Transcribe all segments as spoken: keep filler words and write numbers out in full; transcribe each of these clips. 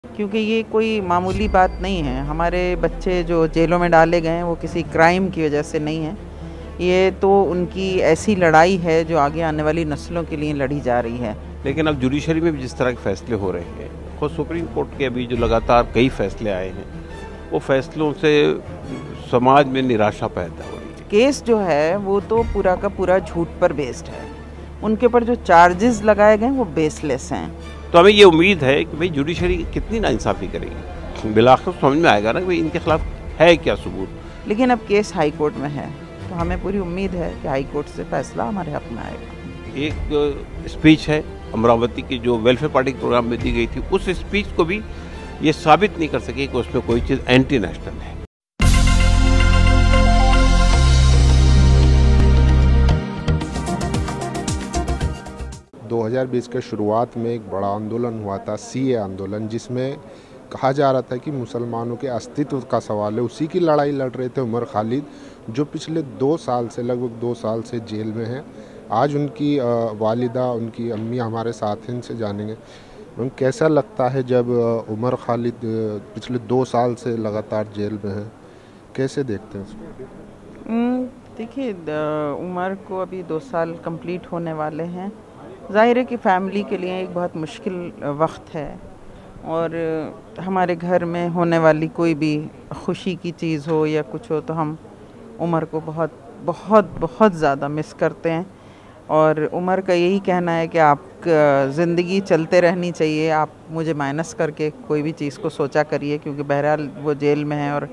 क्योंकि ये कोई मामूली बात नहीं है। हमारे बच्चे जो जेलों में डाले गए हैं वो किसी क्राइम की वजह से नहीं है। ये तो उनकी ऐसी लड़ाई है जो आगे आने वाली नस्लों के लिए लड़ी जा रही है। लेकिन अब जुडिशरी में भी जिस तरह के फैसले हो रहे हैं, खुद सुप्रीम कोर्ट के अभी जो लगातार कई फैसले आए हैं, वो फैसलों से समाज में निराशा पैदा हो रही है। केस जो है वो तो पूरा का पूरा झूठ पर बेस्ड है। उनके ऊपर जो चार्जेस लगाए गए हैं वो बेसलेस हैं। तो हमें ये उम्मीद है कि भाई जुडिशरी कितनी नाइंसाफ़ी करेगी, बिलाखिर समझ में आएगा ना कि भाई इनके खिलाफ है क्या सबूत। लेकिन अब केस हाई कोर्ट में है तो हमें पूरी उम्मीद है कि हाई कोर्ट से फैसला हमारे हक में आएगा। एक स्पीच है अमरावती की जो वेलफेयर पार्टी के प्रोग्राम में दी गई थी, उस स्पीच को भी ये साबित नहीं कर सके कि उसमें कोई चीज़ एंटी नेशनल है। दो हज़ार बीस के शुरुआत में एक बड़ा आंदोलन हुआ था, सीए आंदोलन, जिसमें कहा जा रहा था कि मुसलमानों के अस्तित्व का सवाल है। उसी की लड़ाई लड़ रहे थे उमर खालिद, जो पिछले दो साल से लगभग दो साल से जेल में हैं। आज उनकी वालिदा, उनकी अम्मी हमारे साथ हैं, इनसे जानेंगे मैम कैसा लगता है जब उमर खालिद पिछले दो साल से लगातार जेल में हैं, कैसे देखते हैं उसको? देखिए, उमर को अभी दो साल कंप्लीट होने वाले हैं। ज़ाहिर है कि फ़ैमिली के लिए एक बहुत मुश्किल वक्त है, और हमारे घर में होने वाली कोई भी खुशी की चीज़ हो या कुछ हो तो हम उमर को बहुत बहुत बहुत ज़्यादा मिस करते हैं। और उमर का यही कहना है कि आप ज़िंदगी चलते रहनी चाहिए, आप मुझे माइनस करके कोई भी चीज़ को सोचा करिए, क्योंकि बहरहाल वो जेल में है और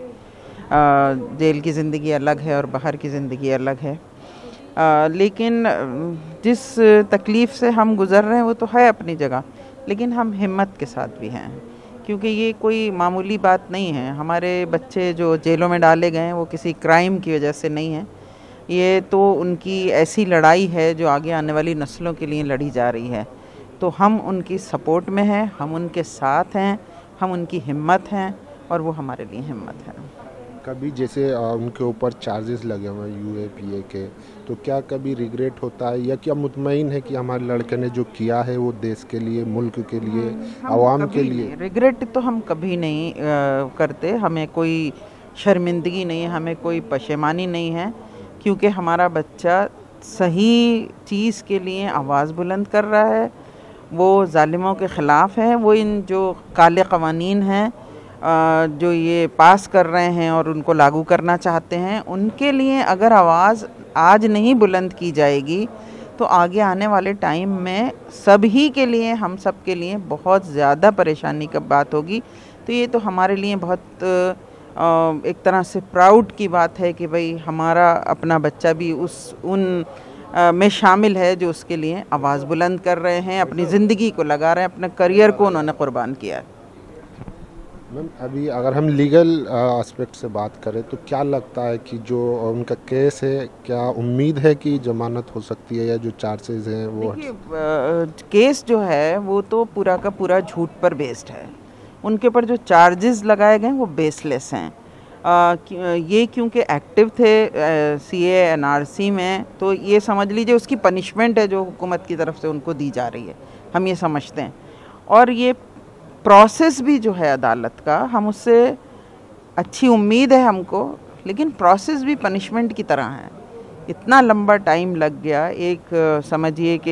जेल की ज़िंदगी अलग है और बाहर की ज़िंदगी अलग है। आ, लेकिन जिस तकलीफ़ से हम गुज़र रहे हैं वो तो है अपनी जगह, लेकिन हम हिम्मत के साथ भी हैं, क्योंकि ये कोई मामूली बात नहीं है। हमारे बच्चे जो जेलों में डाले गए हैं वो किसी क्राइम की वजह से नहीं है। ये तो उनकी ऐसी लड़ाई है जो आगे आने वाली नस्लों के लिए लड़ी जा रही है। तो हम उनकी सपोर्ट में हैं, हम उनके साथ हैं, हम उनकी हिम्मत हैं और वो हमारे लिए हिम्मत है। कभी जैसे उनके ऊपर चार्जेस लगे हुए हैं यूएपीए के, तो क्या कभी रिग्रेट होता है या क्या मुतमईन है कि हमारे लड़के ने जो किया है वो देश के लिए, मुल्क के लिए, आवाम के लिए? रिग्रेट तो हम कभी नहीं आ, करते। हमें कोई शर्मिंदगी नहीं है, हमें कोई पशेमानी नहीं है, क्योंकि हमारा बच्चा सही चीज़ के लिए आवाज़ बुलंद कर रहा है। वो जालिमों के ख़िलाफ़ है। वो इन जो काले क़वानीन हैं जो ये पास कर रहे हैं और उनको लागू करना चाहते हैं, उनके लिए अगर आवाज़ आज नहीं बुलंद की जाएगी तो आगे आने वाले टाइम में सभी के लिए, हम सब के लिए बहुत ज़्यादा परेशानी की बात होगी। तो ये तो हमारे लिए बहुत एक तरह से प्राउड की बात है कि भाई हमारा अपना बच्चा भी उस उन में शामिल है जो उसके लिए आवाज़ बुलंद कर रहे हैं, अपनी ज़िंदगी को लगा रहे हैं, अपने करियर को उन्होंने कुर्बान किया है। मैम, अभी अगर हम लीगल एस्पेक्ट से बात करें तो क्या लगता है कि जो उनका केस है, क्या उम्मीद है कि जमानत हो सकती है या जो चार्जेस हैं वो? देखिए, केस जो है वो तो पूरा का पूरा झूठ पर बेस्ड है। उनके ऊपर जो चार्जेस लगाए गए हैं वो बेसलेस हैं। आ, ये क्योंकि एक्टिव थे सीए एनआरसी में, तो ये समझ लीजिए उसकी पनिशमेंट है जो हुकूमत की तरफ से उनको दी जा रही है, हम ये समझते हैं। और ये प्रोसेस भी जो है अदालत का, हम उससे अच्छी उम्मीद है हमको, लेकिन प्रोसेस भी पनिशमेंट की तरह है। इतना लंबा टाइम लग गया। एक समझिए कि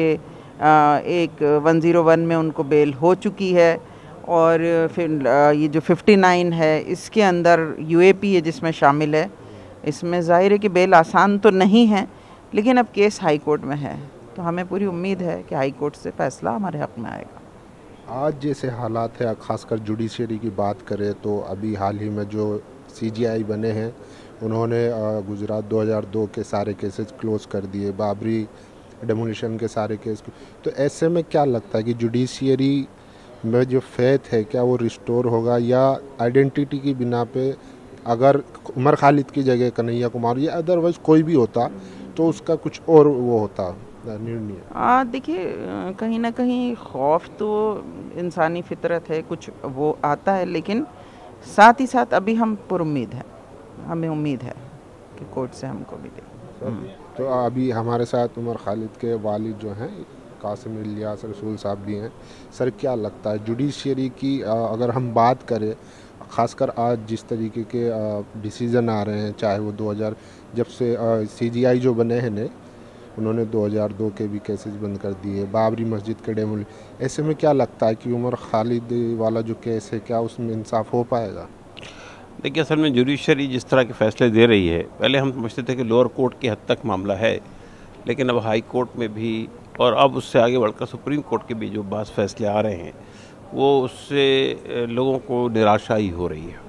एक वन ज़ीरो वन में उनको बेल हो चुकी है, और फिर ये जो उनसठ है इसके अंदर यूएपी है जिसमें शामिल है। इसमें ज़ाहिर है कि बेल आसान तो नहीं है, लेकिन अब केस हाई कोर्ट में है तो हमें पूरी उम्मीद है कि हाई कोर्ट से फैसला हमारे हक़ में आएगा। आज जैसे हालात है, ख़ासकर जुडिशरी की बात करें तो अभी हाल ही में जो सीजीआई बने हैं उन्होंने गुजरात दो हज़ार दो के सारे केसेस क्लोज़ कर दिए, बाबरी डेमोलिशन के सारे केस। तो ऐसे में क्या लगता है कि जुडिशरी में जो फेथ है क्या वो रिस्टोर होगा, या आइडेंटिटी की बिना पे अगर उमर खालिद की जगह कन्हैया कुमार या अदरवाइज़ कोई भी होता तो उसका कुछ और वो होता निर्णय? हाँ, देखिए, कहीं ना कहीं खौफ तो इंसानी फितरत है, कुछ वो आता है, लेकिन साथ ही साथ अभी हम पुरुम्मीद हैं, हमें उम्मीद है कि कोर्ट से हमको भी दे। तो अभी हमारे साथ उमर खालिद के वालिद जो हैं कासिम इलियास रसूल साहब भी हैं। सर क्या लगता है जुडिशरी की अगर हम बात करें, ख़ासकर आज जिस तरीके के डिसीज़न आ रहे हैं, चाहे वो दो हज़ार जब से सीजीआई जो बने हैं ने उन्होंने दो हज़ार दो के भी केसेस बंद कर दिए, बाबरी मस्जिद के डेमोल, ऐसे में क्या लगता है कि उमर खालिद वाला जो केस है क्या उसमें इंसाफ हो पाएगा? देखिए असल में जुडिशरी जिस तरह के फैसले दे रही है, पहले हम समझते थे कि लोअर कोर्ट की हद तक मामला है, लेकिन अब हाई कोर्ट में भी और अब उससे आगे बढ़कर सुप्रीम कोर्ट के भी जो बास फैसले आ रहे हैं वो उससे लोगों को निराशा ही हो रही है।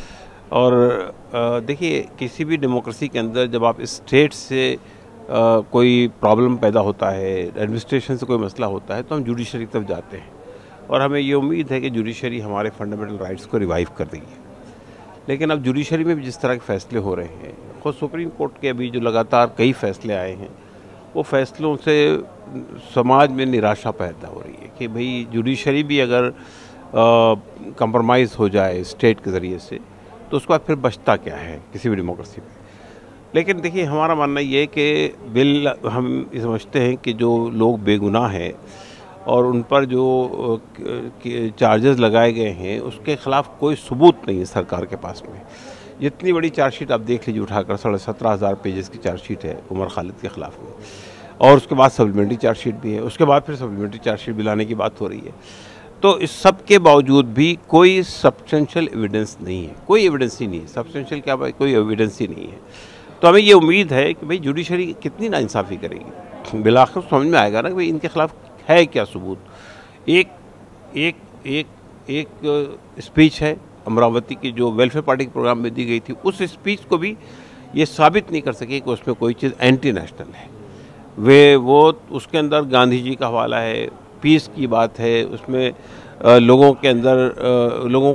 और देखिए किसी भी डेमोक्रेसी के अंदर जब आप स्टेट से आ, कोई प्रॉब्लम पैदा होता है, एडमिनिस्ट्रेशन से कोई मसला होता है, तो हम जुडिशरी की तरफ जाते हैं और हमें ये उम्मीद है कि जुडिशरी हमारे फंडामेंटल राइट्स को रिवाइव कर देगी। लेकिन अब जुडिशरी में भी जिस तरह के फैसले हो रहे हैं, खुद सुप्रीम कोर्ट के अभी जो लगातार कई फैसले आए हैं, वो फैसलों से समाज में निराशा पैदा हो रही है कि भाई जुडिशरी भी अगर कंप्रोमाइज़ हो जाए स्टेट के ज़रिए से तो उसके बाद फिर बचता क्या है किसी भी डेमोक्रेसी में। लेकिन देखिए हमारा मानना ये है कि बिल हम ये समझते हैं कि जो लोग बेगुनाह हैं और उन पर जो चार्जेस लगाए गए हैं उसके ख़िलाफ़ कोई सबूत नहीं है सरकार के पास में। जितनी बड़ी चार्जशीट आप देख लीजिए उठाकर, साढ़े सत्रह हज़ार पेजेस की चार्जशीट है उमर खालिद के ख़िलाफ़ में, और उसके बाद सप्लीमेंट्री चार्जशीट भी है, उसके बाद फिर सप्लीमेंट्री चार्जशीट भी लाने की बात हो रही है। तो इस सब के बावजूद भी कोई सब्सटेंशियल एविडेंस नहीं है, कोई एविडेंस ही नहीं है। सब्सटेंशियल क्या भाई, कोई एविडेंस ही नहीं है। तो हमें ये उम्मीद है कि भाई जुडिशरी कितनी नाइंसाफ़ी करेगी, बिलाखिर समझ में आएगा ना कि भाई इनके ख़िलाफ़ है क्या सबूत। एक एक एक एक स्पीच है अमरावती की जो वेलफेयर पार्टी के प्रोग्राम में दी गई थी, उस स्पीच को भी ये साबित नहीं कर सके कि उसमें कोई चीज़ एंटी नेशनल है। वे वो उसके अंदर गांधी जी का हवाला है, पीस की बात है, उसमें आ, लोगों के अंदर आ, लोगों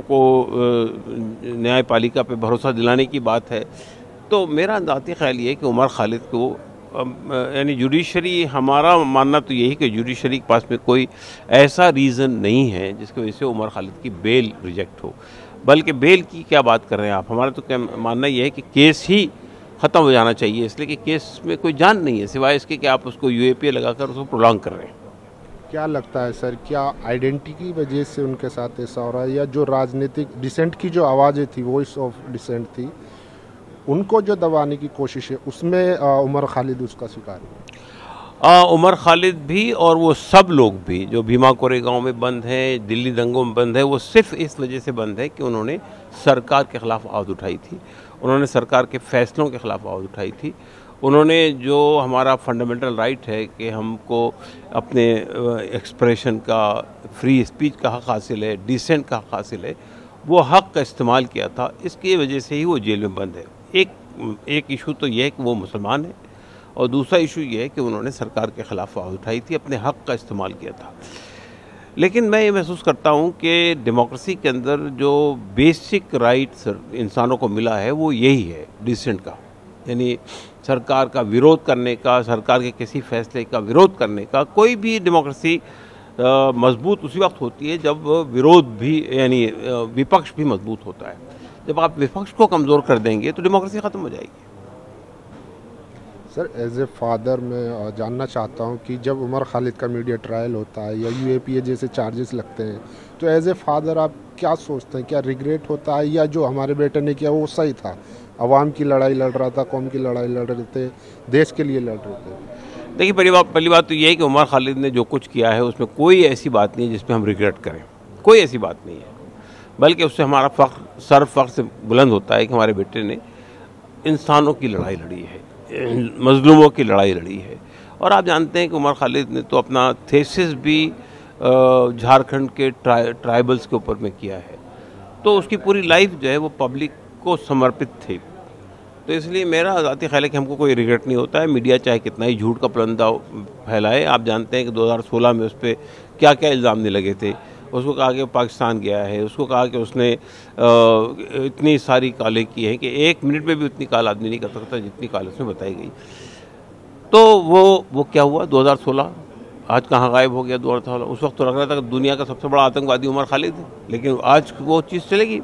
को न्यायपालिका पे भरोसा दिलाने की बात है। तो मेरा ज़ाती ख्याल ये है कि उमर खालिद को यानी जुडिशरी, हमारा मानना तो यही कि जुडिशरी के पास में कोई ऐसा रीज़न नहीं है जिसकी वजह से उमर खालिद की बेल रिजेक्ट हो। बल्कि बेल की क्या बात कर रहे हैं आप, हमारा तो क्या मानना यह है कि केस ही ख़त्म हो जाना चाहिए, इसलिए कि केस में कोई जान नहीं है सिवाय इसके कि आप उसको यू ए पी ए लगाकर उसको प्रोलॉन्ग कर रहे हैं। क्या लगता है सर, क्या आइडेंटिटी की वजह से उनके साथ ऐसा हो रहा है, या जो राजनीतिक डिसेंट की जो आवाज़ें थी, वॉइस ऑफ डिसेंट थी, उनको जो दबाने की कोशिश है उसमें उमर खालिद उसका शिकार है? उमर खालिद भी और वो सब लोग भी जो भीमा कोरेगांव में बंद हैं, दिल्ली दंगों में बंद है, वो सिर्फ इस वजह से बंद है कि उन्होंने सरकार के ख़िलाफ़ आवाज़ उठाई थी, उन्होंने सरकार के फैसलों के ख़िलाफ़ आवाज़ उठाई थी, उन्होंने जो हमारा फंडामेंटल राइट है कि हमको अपने एक्सप्रेशन का, फ्री स्पीच का हक़ हासिल है, डिसेंट का हक़ हासिल है, वो हक़ का इस्तेमाल किया था। इसकी वजह से ही वो जेल में बंद है। एक एक इशू तो ये है कि वो मुसलमान है, और दूसरा इशू ये है कि उन्होंने सरकार के ख़िलाफ़ आवाज़ उठाई थी, अपने हक़ का इस्तेमाल किया था। लेकिन मैं ये महसूस करता हूँ कि डेमोक्रेसी के अंदर जो बेसिक राइट्स इंसानों को मिला है वो यही है डिसेंट का, यानी सरकार का विरोध करने का, सरकार के किसी फैसले का विरोध करने का। कोई भी डेमोक्रेसी मजबूत उसी वक्त होती है जब विरोध भी, यानी विपक्ष भी मजबूत होता है। जब आप विपक्ष को कमज़ोर कर देंगे तो डेमोक्रेसी ख़त्म हो जाएगी। सर एज ए फादर मैं जानना चाहता हूं कि जब उमर खालिद का मीडिया ट्रायल होता है या यू ए पी ए जैसे चार्जेस लगते हैं, तो एज ए फादर आप क्या सोचते हैं? क्या रिग्रेट होता है, या जो हमारे बेटे ने किया वो सही था, अवाम की लड़ाई लड़ रहा था, कौम की लड़ाई लड़ रहे थे, देश के लिए लड़ रहे थे? देखिए पहली बात पहली बात तो ये है कि उमर खालिद ने जो कुछ किया है उसमें कोई ऐसी बात नहीं है जिसमें हम रिग्रेट करें, कोई ऐसी बात नहीं है। बल्कि उससे हमारा फ़ख्र, सर फ़ख्र से बुलंद होता है कि हमारे बेटे ने इंसानों की लड़ाई लड़ी है, मजलूमों की लड़ाई लड़ी है। और आप जानते हैं कि उमर खालिद ने तो अपना थेसिस भी झारखंड के ट्राइ ट्राइबल्स के ऊपर में किया है, तो उसकी पूरी लाइफ जो है वो पब्लिक को समर्पित थी। तो इसलिए मेरा ज़ाती ख्याल है कि हमको कोई रिग्रेट नहीं होता है। मीडिया चाहे कितना ही झूठ का पुलंदा फैलाए, आप जानते हैं कि दो हज़ार सोलह में उस पर क्या क्या इल्ज़ाम नहीं लगे थे। उसको कहा कि पाकिस्तान गया है, उसको कहा कि उसने आ, इतनी सारी कालें की हैं कि एक मिनट में भी उतनी काल आदमी नहीं कर सकता जितनी काल उसमें बताई गई। तो वो वो क्या हुआ दो हज़ार सोलह, आज कहाँ गायब हो गया दो हज़ार सोलह? उस वक्त तो लग रहा था कि दुनिया का सबसे बड़ा आतंकवादी उमर खालिद है, लेकिन आज वो चीज़ चलेगी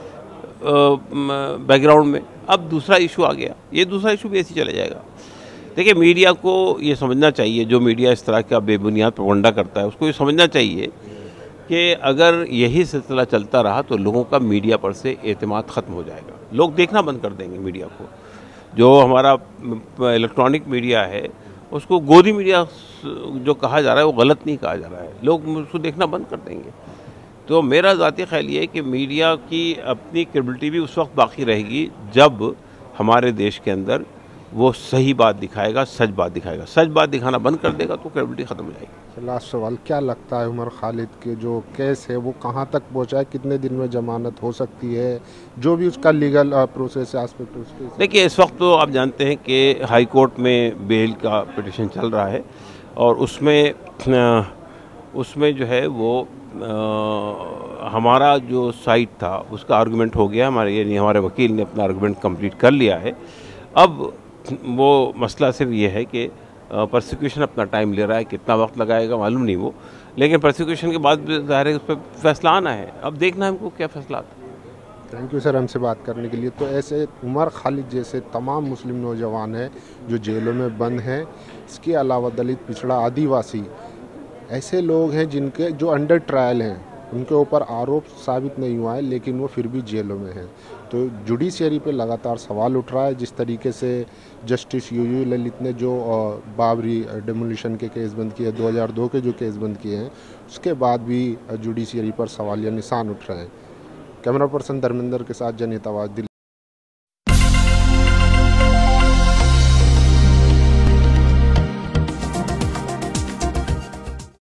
बैकग्राउंड में। अब दूसरा इशू आ गया, ये दूसरा इशू भी ऐसे चला जाएगा। देखिए, मीडिया को ये समझना चाहिए, जो मीडिया इस तरह का बेबुनियाद प्रोपगंडा करता है उसको ये समझना चाहिए कि अगर यही सिलसिला चलता रहा तो लोगों का मीडिया पर से एतमाद ख़त्म हो जाएगा, लोग देखना बंद कर देंगे मीडिया को। जो हमारा इलेक्ट्रॉनिक मीडिया है उसको गोदी मीडिया जो कहा जा रहा है वो गलत नहीं कहा जा रहा है, लोग उसको देखना बंद कर देंगे। तो मेरा ज़ाती ख्याल ये है कि मीडिया की अपनी क्रेडिबिलिटी भी उस वक्त बाकी रहेगी जब हमारे देश के अंदर वो सही बात दिखाएगा, सच बात दिखाएगा। सच बात दिखाना बंद कर देगा तो क्रेडिबिलिटी ख़त्म हो जाएगी। लास्ट सवाल, क्या लगता है उमर खालिद के जो केस है वो कहाँ तक पहुँचा है, कितने दिन में जमानत हो सकती है, जो भी उसका लीगल प्रोसेस एस्पेक्ट उसके? देखिए, इस वक्त तो आप जानते हैं कि हाई कोर्ट में बेल का पिटिशन चल रहा है और उसमें उसमें जो है वो आ, हमारा जो साइड था उसका आर्गूमेंट हो गया, हमारे यानी हमारे वकील ने अपना आर्गूमेंट कंप्लीट कर लिया है। अब वो मसला सिर्फ ये है कि प्रोसिक्यूशन अपना टाइम ले रहा है, कितना वक्त लगाएगा मालूम नहीं वो, लेकिन प्रोसिक्यूशन के बाद ज़ाहिर है उस पर फैसला आना है। अब देखना है हमको क्या फैसला आता है। थैंक यू सर हमसे बात करने के लिए। तो ऐसे उमर खालिद जैसे तमाम मुस्लिम नौजवान हैं जो जेलों में बंद हैं, इसके अलावा दलित, पिछड़ा, आदिवासी ऐसे लोग हैं जिनके जो अंडर ट्रायल हैं, उनके ऊपर आरोप साबित नहीं हुआ है लेकिन वो फिर भी जेलों में हैं। तो जुडिशरी पे लगातार सवाल उठ रहा है। जिस तरीके से जस्टिस यू यू ललित ने जो बाबरी डेमोलिशन के केस बंद किए, दो हज़ार दो के जो केस बंद किए हैं, उसके बाद भी जुडिशरी पर सवालिया निशान उठ रहे हैं। कैमरा पर्सन धर्मेंद्र के साथ जनित आवाज़, दिल्ली।